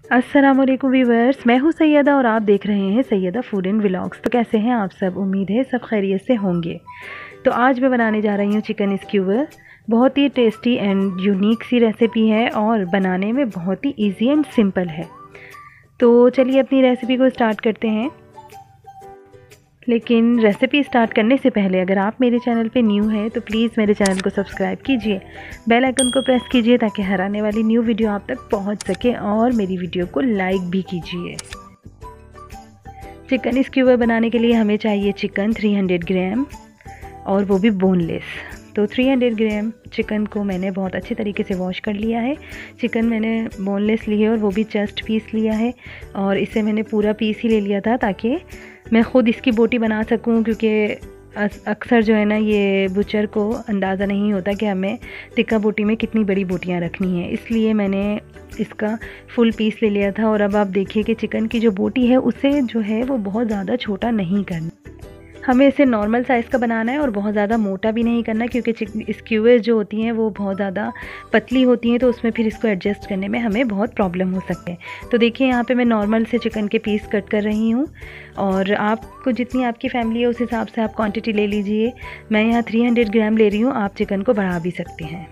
अस्सलामुअलैकुम व्यूवर्स, मैं हूँ सैयदा और आप देख रहे हैं सैयदा फूड एंड व्लॉग्स। तो कैसे हैं आप सब? उम्मीद है सब खैरियत से होंगे। तो आज मैं बनाने जा रही हूँ चिकन स्क्यूवर। बहुत ही टेस्टी एंड यूनिक सी रेसिपी है और बनाने में बहुत ही इजी एंड सिंपल है। तो चलिए अपनी रेसिपी को स्टार्ट करते हैं। लेकिन रेसिपी स्टार्ट करने से पहले अगर आप मेरे चैनल पे न्यू हैं तो प्लीज़ मेरे चैनल को सब्सक्राइब कीजिए, बेल आइकन को प्रेस कीजिए ताकि हर आने वाली न्यू वीडियो आप तक पहुंच सके और मेरी वीडियो को लाइक भी कीजिए। चिकन स्क्यूवर बनाने के लिए हमें चाहिए चिकन 300 ग्राम और वो भी बोनलेस। तो 300 ग्राम चिकन को मैंने बहुत अच्छे तरीके से वॉश कर लिया है। चिकन मैंने बोनलेस ली है और वो भी चस्ट पीस लिया है और इसे मैंने पूरा पीस ही ले लिया था ताकि मैं ख़ुद इसकी बोटी बना सकूं, क्योंकि अक्सर जो है ना ये बुचर को अंदाज़ा नहीं होता कि हमें टिक्का बोटी में कितनी बड़ी बोटियां रखनी है, इसलिए मैंने इसका फुल पीस ले लिया था। और अब आप देखिए कि चिकन की जो बोटी है उसे जो है वो बहुत ज़्यादा छोटा नहीं करना, हमें इसे नॉर्मल साइज़ का बनाना है और बहुत ज़्यादा मोटा भी नहीं करना, क्योंकि स्क्यूवर जो होती हैं वो बहुत ज़्यादा पतली होती हैं तो उसमें फिर इसको एडजस्ट करने में हमें बहुत प्रॉब्लम हो सकते हैं। तो देखिए यहाँ पे मैं नॉर्मल से चिकन के पीस कट कर रही हूँ और आपको जितनी आपकी फैमिली है उस हिसाब से आप क्वांटिटी ले लीजिए। मैं यहाँ 300 ग्राम ले रही हूँ, आप चिकन को बढ़ा भी सकते हैं।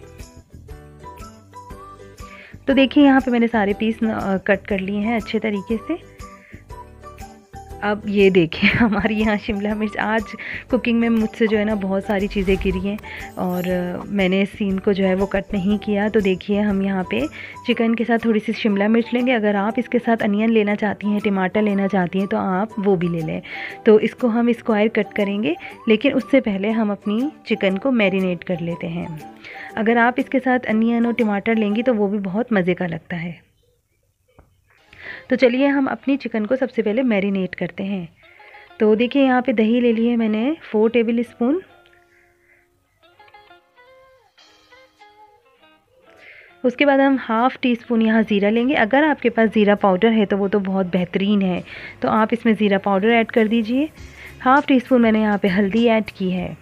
तो देखिए यहाँ पे मैंने सारे पीस कट कर लिए हैं अच्छे तरीके से। अब ये देखिए हमारी यहाँ शिमला मिर्च, आज कुकिंग में मुझसे जो है ना बहुत सारी चीज़ें गिरी हैं और मैंने इस सीन को जो है वो कट नहीं किया। तो देखिए हम यहाँ पे चिकन के साथ थोड़ी सी शिमला मिर्च लेंगे। अगर आप इसके साथ अनियन लेना चाहती हैं, टमाटर लेना चाहती हैं तो आप वो भी ले लें। तो इसको हम स्क्वायर कट करेंगे, लेकिन उससे पहले हम अपनी चिकन को मैरिनेट कर लेते हैं। अगर आप इसके साथ अनियन और टमाटर लेंगी तो वो भी बहुत मज़े का लगता है। तो चलिए हम अपनी चिकन को सबसे पहले मैरिनेट करते हैं। तो देखिए यहाँ पे दही ले लिए मैंने 4 टेबल स्पून। उसके बाद हम हाफ़ टी स्पून यहाँ ज़ीरा लेंगे। अगर आपके पास ज़ीरा पाउडर है तो वो तो बहुत बेहतरीन है, तो आप इसमें ज़ीरा पाउडर ऐड कर दीजिए। हाफ़ टी स्पून मैंने यहाँ पे हल्दी ऐड की है।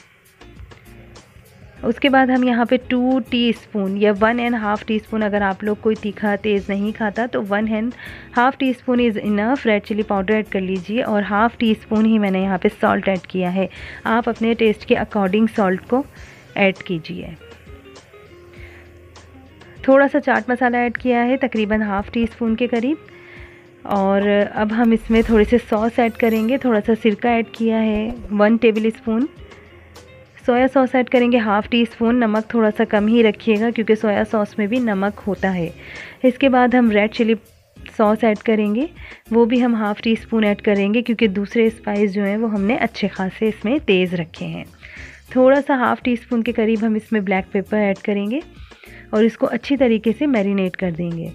उसके बाद हम यहाँ पे 2 टीस्पून या 1.5 टीस्पून, अगर आप लोग कोई तीखा तेज़ नहीं खाता तो 1.5 teaspoon is enough red chilli powder add कर लीजिए। और हाफ़ टी स्पून ही मैंने यहाँ पे सॉल्ट ऐड किया है। आप अपने टेस्ट के अकॉर्डिंग सॉल्ट को ऐड कीजिए। थोड़ा सा चाट मसाला ऐड किया है, तकरीबन हाफ़ टी स्पून के करीब। और अब हम इसमें थोड़े से सॉस ऐड करेंगे। थोड़ा सा सिरका ऐड किया है 1 tablespoon. Soya sauce add करेंगे हाफ़ टी स्पून। नमक थोड़ा सा कम ही रखिएगा क्योंकि सोया सॉस में भी नमक होता है। इसके बाद हम रेड चिली सॉस ऐड करेंगे, वो भी हम हाफ़ टी स्पून ऐड करेंगे क्योंकि दूसरे स्पाइस जो हैं वो हमने अच्छे खासे इसमें तेज़ रखे हैं। थोड़ा सा हाफ़ टी स्पून के करीब हम इसमें ब्लैक पेपर ऐड करेंगे और इसको अच्छी तरीके से मैरिनेट कर देंगे।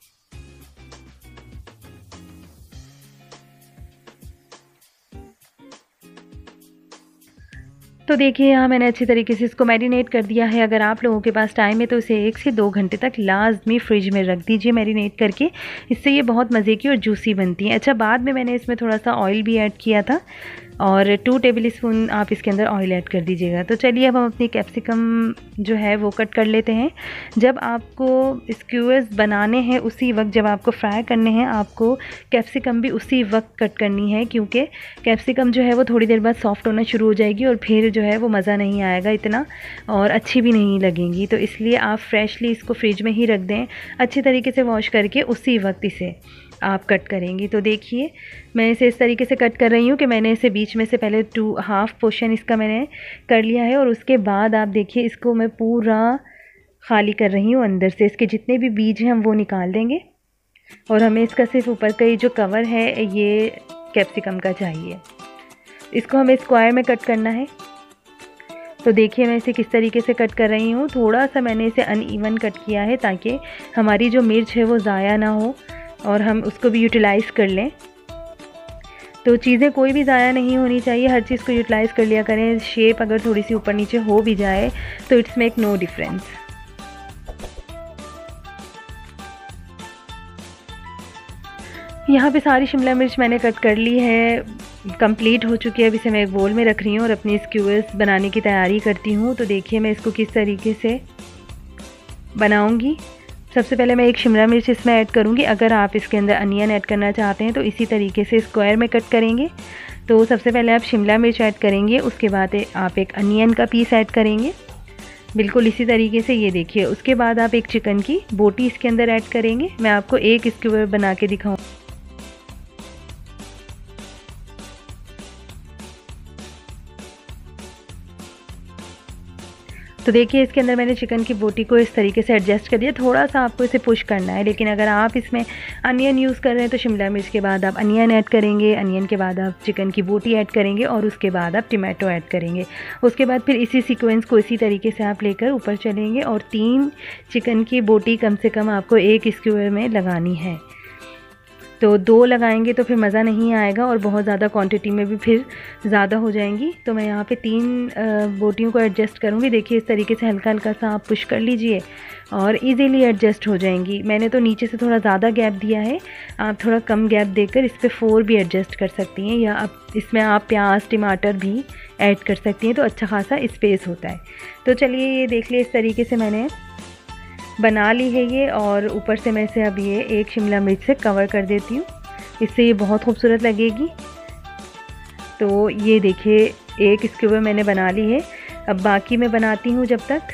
तो देखिए यहाँ मैंने अच्छी तरीके से इसको मैरिनेट कर दिया है। अगर आप लोगों के पास टाइम है तो इसे 1 से 2 घंटे तक लाजमी फ्रिज में रख दीजिए मैरिनेट करके, इससे ये बहुत मज़े की और जूसी बनती है। अच्छा, बाद में मैंने इसमें थोड़ा सा ऑयल भी ऐड किया था और 2 टेबल स्पून आप इसके अंदर ऑयल ऐड कर दीजिएगा। तो चलिए अब हम अपनी कैप्सिकम जो है वो कट कर लेते हैं। जब आपको स्क्यूवर्स बनाने हैं उसी वक्त, जब आपको फ्राई करने हैं, आपको कैप्सिकम भी उसी वक्त कट करनी है, क्योंकि कैप्सिकम जो है वो थोड़ी देर बाद सॉफ्ट होना शुरू हो जाएगी और फिर जो है वो मज़ा नहीं आएगा इतना और अच्छी भी नहीं लगेंगी। तो इसलिए आप फ्रेशली इसको फ्रिज में ही रख दें, अच्छी तरीके से वॉश करके उसी वक्त इसे आप कट करेंगी। तो देखिए मैं इसे इस तरीके से कट कर रही हूँ कि मैंने इसे बीच में से पहले 2.5 पोर्शन इसका मैंने कर लिया है और उसके बाद आप देखिए इसको मैं पूरा खाली कर रही हूँ अंदर से। इसके जितने भी बीज हैं हम वो निकाल देंगे और हमें इसका सिर्फ ऊपर का जो कवर है ये कैप्सिकम का चाहिए। इसको हमें स्क्वायर में कट करना है। तो देखिए मैं इसे किस तरीके से कट कर रही हूँ। थोड़ा सा मैंने इसे अनइवन कट किया है ताकि हमारी जो मिर्च है वो ज़ाया ना हो और हम उसको भी यूटिलाइज़ कर लें। तो चीज़ें कोई भी ज़ाया नहीं होनी चाहिए, हर चीज़ को यूटिलाइज़ कर लिया करें। शेप अगर थोड़ी सी ऊपर नीचे हो भी जाए तो इट्स मेक नो डिफरेंस। यहाँ पे सारी शिमला मिर्च मैंने कट कर ली है, कंप्लीट हो चुकी है। अब इसे मैं एक बोल में रख रही हूँ और अपनी स्क्यूवर्स बनाने की तैयारी करती हूँ। तो देखिए मैं इसको किस तरीके से बनाऊँगी। सबसे पहले मैं एक शिमला मिर्च इसमें ऐड करूँगी। अगर आप इसके अंदर अनियन ऐड करना चाहते हैं तो इसी तरीके से स्क्वायर में कट करेंगे। तो सबसे पहले आप शिमला मिर्च ऐड करेंगे, उसके बाद आप एक अनियन का पीस ऐड करेंगे, बिल्कुल इसी तरीके से। ये देखिए, उसके बाद आप एक चिकन की बोटी इसके अंदर ऐड करेंगे। मैं आपको एक स्क्वायर बना के दिखाऊँ। तो देखिए, इसके अंदर मैंने चिकन की बोटी को इस तरीके से एडजस्ट कर दिया। थोड़ा सा आपको इसे पुश करना है, लेकिन अगर आप इसमें अनियन यूज़ कर रहे हैं तो शिमला मिर्च के बाद आप अनियन ऐड करेंगे, अनियन के बाद आप चिकन की बोटी ऐड करेंगे और उसके बाद आप टमाटो ऐड करेंगे। उसके बाद फिर इसी सीक्वेंस को इसी तरीके से आप लेकर ऊपर चलेंगे और 3 चिकन की बोटी कम से कम आपको एक स्क्वायर में लगानी है। तो 2 लगाएंगे तो फिर मज़ा नहीं आएगा और बहुत ज़्यादा क्वांटिटी में भी फिर ज़्यादा हो जाएंगी। तो मैं यहाँ पे 3 बोटियों को एडजस्ट करूँगी। देखिए, इस तरीके से हल्का हल्का सा आप पुश कर लीजिए और इजीली एडजस्ट हो जाएंगी। मैंने तो नीचे से थोड़ा ज़्यादा गैप दिया है, आप थोड़ा कम गैप देकर इस पर 4 भी एडजस्ट कर सकती हैं, या इसमें आप प्याज टमाटर भी ऐड कर सकती हैं, तो अच्छा खासा स्पेस होता है। तो चलिए, ये देख लिए, इस तरीके से मैंने बना ली है ये। और ऊपर से मैं इसे अब ये एक शिमला मिर्च से कवर कर देती हूँ, इससे ये बहुत खूबसूरत लगेगी। तो ये देखिए, एक स्क्वायर मैंने बना ली है। अब बाकी मैं बनाती हूँ जब तक।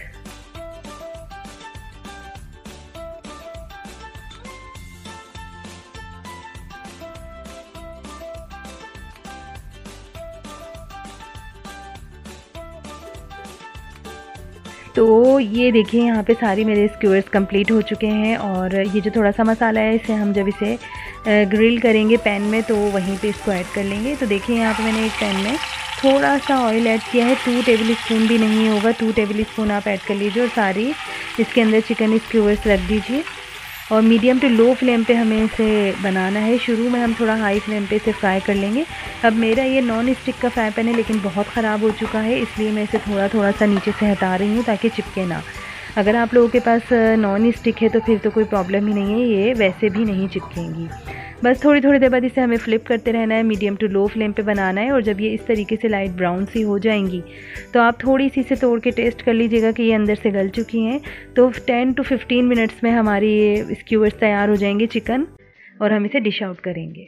तो ये देखिए, यहाँ पे सारी मेरे स्क्वायर्स कंप्लीट हो चुके हैं। और ये जो थोड़ा सा मसाला है, इसे हम जब इसे ग्रिल करेंगे पैन में तो वहीं पे इसको ऐड कर लेंगे। तो देखिए, यहाँ पे मैंने एक पैन में थोड़ा सा ऑयल ऐड किया है, 2 टेबल स्पून भी नहीं होगा, 2 टेबल स्पून आप ऐड कर लीजिए और सारी इसके अंदर चिकन स्क्वायर्स रख दीजिए। और मीडियम टू लो फ्लेम पे हमें इसे बनाना है। शुरू में हम थोड़ा हाई फ्लेम पे इसे फ्राई कर लेंगे। अब मेरा ये नॉन स्टिक का फ्राई पैन है, लेकिन बहुत ख़राब हो चुका है, इसलिए मैं इसे थोड़ा थोड़ा सा नीचे से हटा रही हूँ ताकि चिपके ना। अगर आप लोगों के पास नॉन स्टिक है तो फिर तो कोई प्रॉब्लम ही नहीं है, ये वैसे भी नहीं चिपकेंगी। बस थोड़ी थोड़ी देर बाद इसे हमें फ्लिप करते रहना है, मीडियम टू लो फ्लेम पे बनाना है। और जब ये इस तरीके से लाइट ब्राउन सी हो जाएंगी तो आप थोड़ी सी इसे तोड़ के टेस्ट कर लीजिएगा कि ये अंदर से गल चुकी हैं। तो 10 to 15 मिनट्स में हमारी ये स्क्यूअर्स तैयार हो जाएंगे चिकन, और हम इसे डिश आउट करेंगे।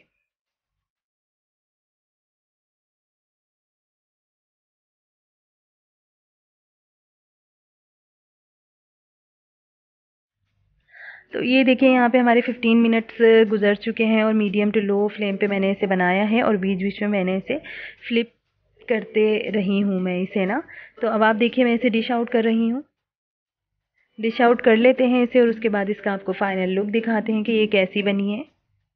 तो ये देखिए, यहाँ पे हमारे 15 मिनट्स गुजर चुके हैं और मीडियम टू लो फ्लेम पे मैंने इसे बनाया है और बीच बीच में मैंने इसे फ्लिप करते रही हूँ मैं इसे ना। तो अब आप देखिए, मैं इसे डिश आउट कर रही हूँ। डिश आउट कर लेते हैं इसे और उसके बाद इसका आपको फाइनल लुक दिखाते हैं कि ये कैसी बनी है।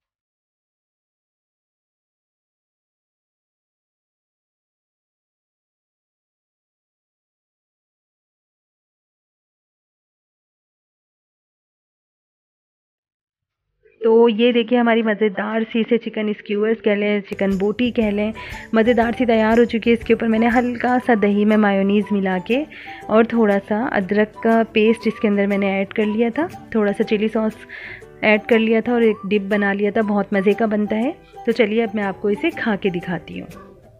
तो ये देखिए, हमारी मज़ेदार सी से चिकन स्क्यूअर्स कह लें, चिकन बोटी कह लें, मज़ेदार सी तैयार हो चुकी है। इसके ऊपर मैंने हल्का सा दही में मायोनीज़ मिला के और थोड़ा सा अदरक का पेस्ट इसके अंदर मैंने ऐड कर लिया था, थोड़ा सा चिली सॉस ऐड कर लिया था और एक डिप बना लिया था। बहुत मज़े का बनता है। तो चलिए, अब मैं आपको इसे खा के दिखाती हूँ।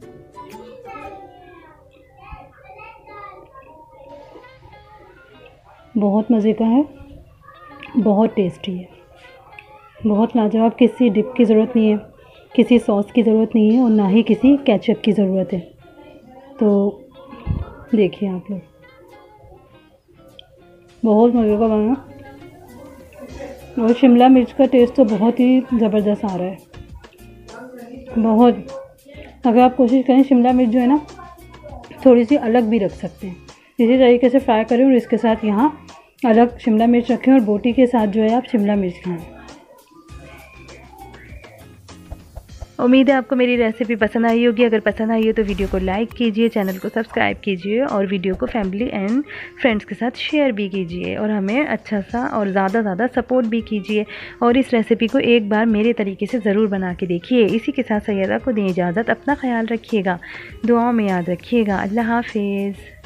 बहुत मज़े का है, बहुत टेस्टी है, बहुत लाजवाब। किसी डिप की ज़रूरत नहीं है, किसी सॉस की ज़रूरत नहीं है और ना ही किसी केचप की ज़रूरत है। तो देखिए आप लोग, बहुत मज़े का बना और शिमला मिर्च का टेस्ट तो बहुत ही ज़बरदस्त आ रहा है, बहुत। अगर आप कोशिश करें, शिमला मिर्च जो है ना, थोड़ी सी अलग भी रख सकते हैं, इसी तरीके से फ्राई करें और इसके साथ यहाँ अलग शिमला मिर्च रखें और बोटी के साथ जो है आप शिमला मिर्च खाएं। उम्मीद है आपको मेरी रेसिपी पसंद आई होगी। अगर पसंद आई हो तो वीडियो को लाइक कीजिए, चैनल को सब्सक्राइब कीजिए और वीडियो को फैमिली एंड फ्रेंड्स के साथ शेयर भी कीजिए और हमें अच्छा सा और ज़्यादा सपोर्ट भी कीजिए। और इस रेसिपी को एक बार मेरे तरीके से ज़रूर बना के देखिए। इसी के साथ सैयदा को दें इजाज़त, अपना ख्याल रखिएगा, दुआओं में याद रखिएगा। अल्लाह हाफिज़।